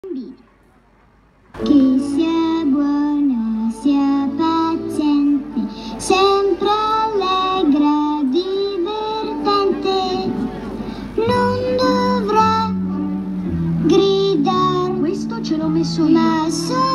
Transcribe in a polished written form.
Che sia buona, sia paziente, sempre allegra, divertente, non dovrà gridare, questo ce l'ho messo io, ma solo